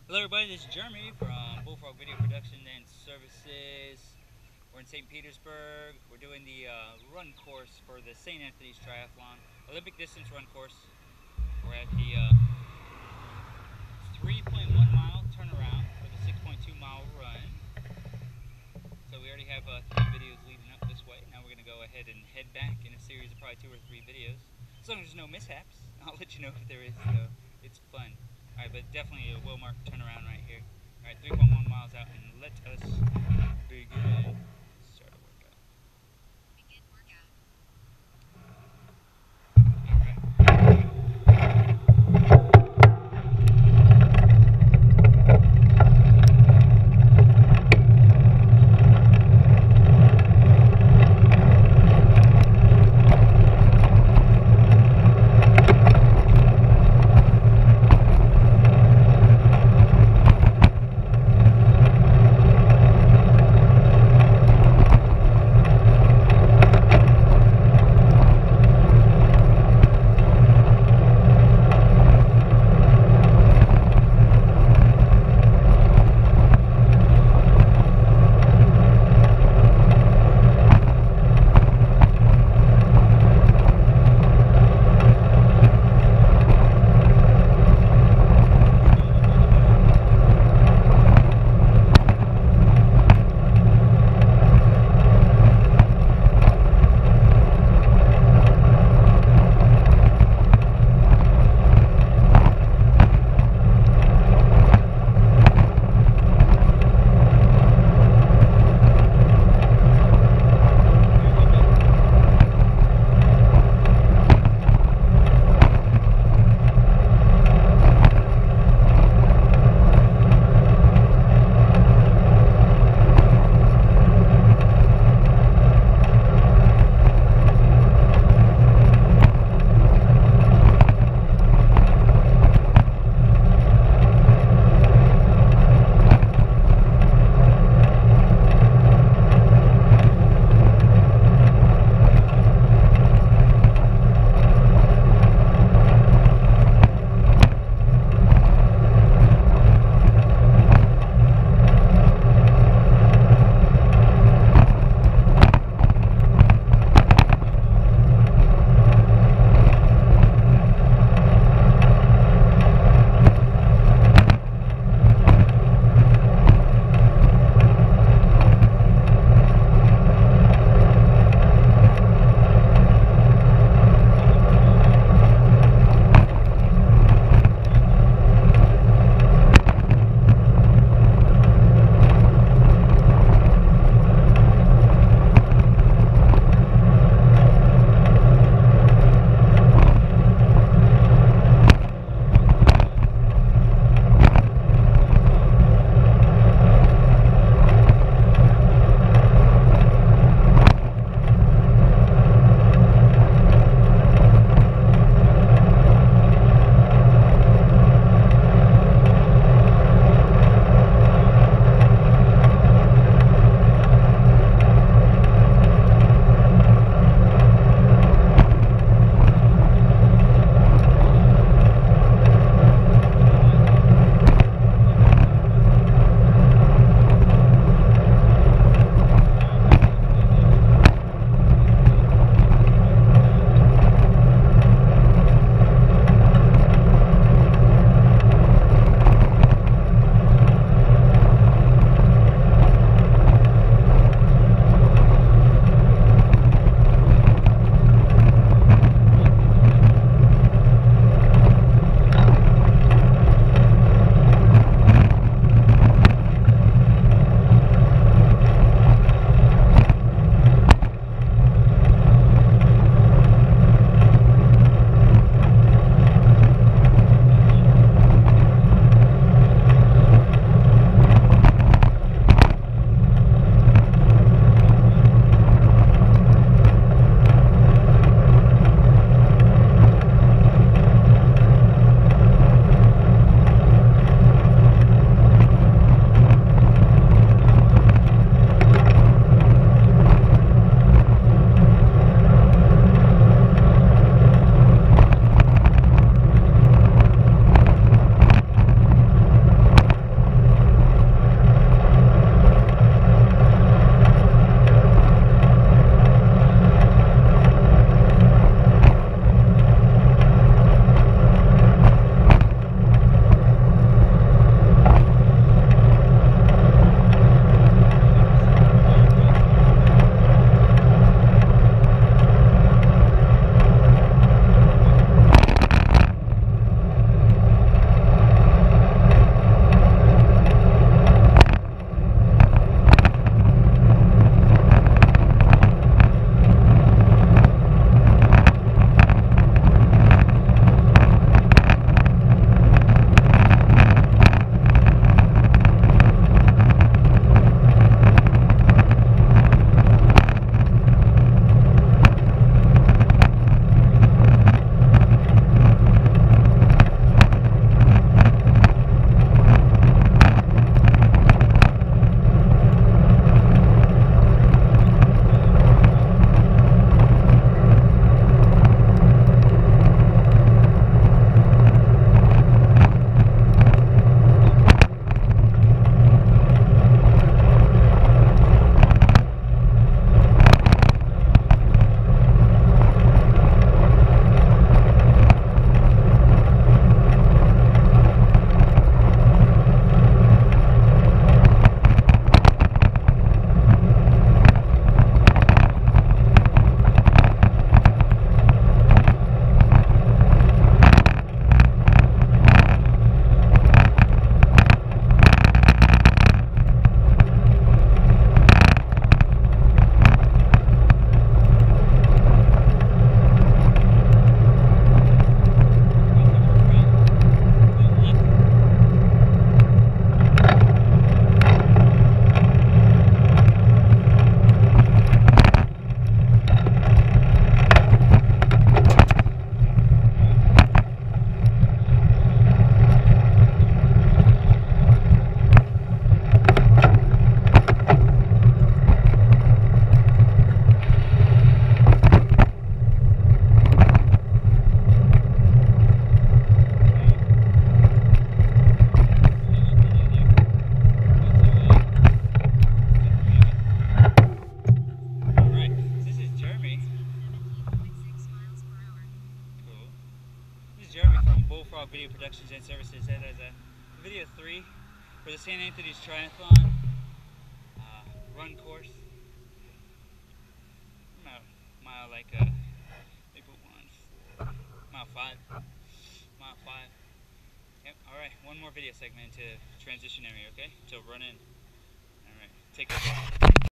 Hello everybody, this is Jeremy from Bullfrog Video Production and Services. We're in St. Petersburg. We're doing the run course for the St. Anthony's Triathlon, Olympic distance run course. We're at the 3.1 mile turnaround for the 6.2 mile run. So we already have 3 videos leading up this way. Now we're going to go ahead and head back in a series of probably 2 or 3 videos. As long as there's no mishaps, I'll let you know if there is, so it's fun. Alright, but definitely a well-marked turnaround right here. Alright, 3.1 miles out, and let us begin. Start a workout. Begin workout. Instructions and Services. That is video 3 for the St. Anthony's Triathlon run course. Mile like they put 1, 4, mile 5. Mile 5. Yep, alright, one more video segment to transition area, okay? So run in. Alright, take it.